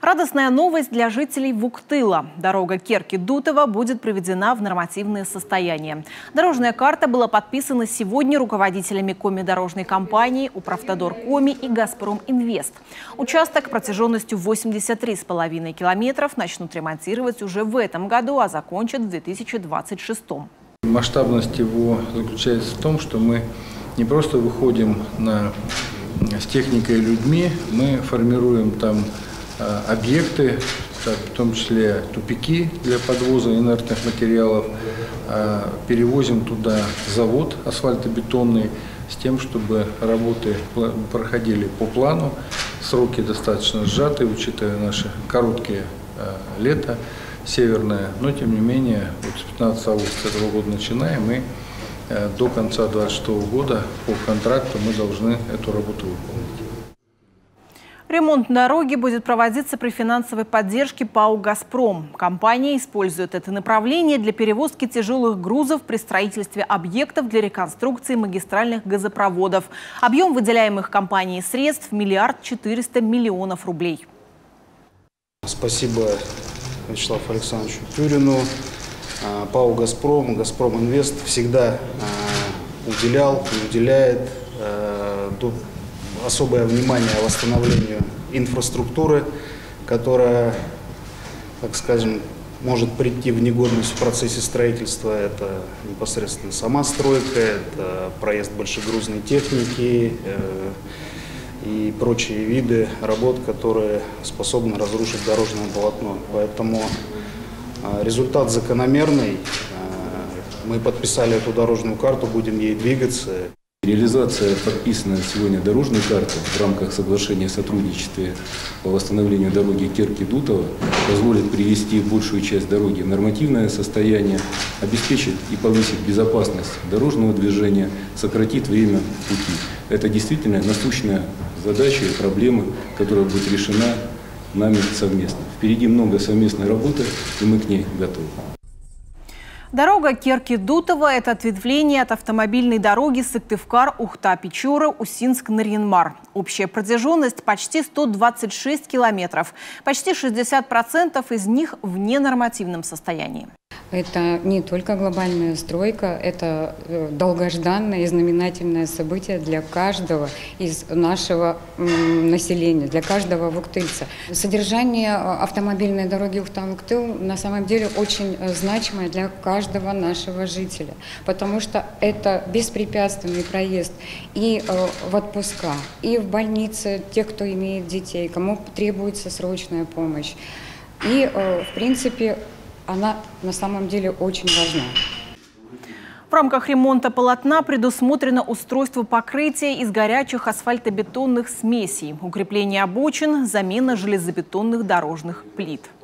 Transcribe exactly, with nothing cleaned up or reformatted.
Радостная новость для жителей Вуктыла. Дорога Керки-Дутова будет приведена в нормативное состояние. Дорожная карта была подписана сегодня руководителями Коми-дорожной компании, Управтодор Коми и Газпром Инвест. Участок протяженностью восемьдесят три с половиной километров начнут ремонтировать уже в этом году, а закончат в две тысячи двадцать шестом. Масштабность его заключается в том, что мы не просто выходим на, с техникой и людьми, мы формируем там а, объекты, так, в том числе тупики для подвоза инертных материалов, а, перевозим туда завод асфальтобетонный с тем, чтобы работы проходили по плану, сроки достаточно сжатые, учитывая наши короткие а, лето северное, но тем не менее вот с пятнадцатого августа этого года начинаем, и э, до конца две тысячи двадцать шестого года по контракту мы должны эту работу выполнить. Ремонт дороги будет проводиться при финансовой поддержке ПАО «Газпром». Компания использует это направление для перевозки тяжелых грузов при строительстве объектов для реконструкции магистральных газопроводов. Объем выделяемых компанией средств – миллиард четыреста миллионов рублей. Спасибо Вячеславу Александровичу Тюрину, ПАО «Газпром», «Газпром Инвест» всегда уделял и уделяет особое внимание восстановлению инфраструктуры, которая, так скажем, может прийти в негодность в процессе строительства. Это непосредственно сама стройка, это проезд большегрузной техники и прочие виды работ, которые способны разрушить дорожное полотно. Поэтому результат закономерный. Мы подписали эту дорожную карту, будем ей двигаться. Реализация подписанной сегодня дорожной карты в рамках соглашения о сотрудничестве по восстановлению дороги Керки-Дутова позволит привести большую часть дороги в нормативное состояние, обеспечит и повысит безопасность дорожного движения, сократит время пути. Это действительно насущная задача и проблема, которая будет решена нами совместно. Впереди много совместной работы, и мы к ней готовы. Дорога Керки-Дутова – это ответвление от автомобильной дороги Сыктывкар-Ухта-Печора, Усинск-Нарьян-Мар. Общая протяженность почти сто двадцать шесть километров. Почти шестьдесят процентов из них в ненормативном состоянии. Это не только глобальная стройка, это долгожданное и знаменательное событие для каждого из нашего населения, для каждого вуктыльца. Содержание автомобильной дороги Ухта-Вуктыл на самом деле очень значимое для каждого нашего жителя, потому что это беспрепятственный проезд и в отпуска, и в больнице, тех, кто имеет детей, кому требуется срочная помощь. И, в принципе, она на самом деле очень важна. В рамках ремонта полотна предусмотрено устройство покрытия из горячих асфальтобетонных смесей, укрепление обочин, замена железобетонных дорожных плит.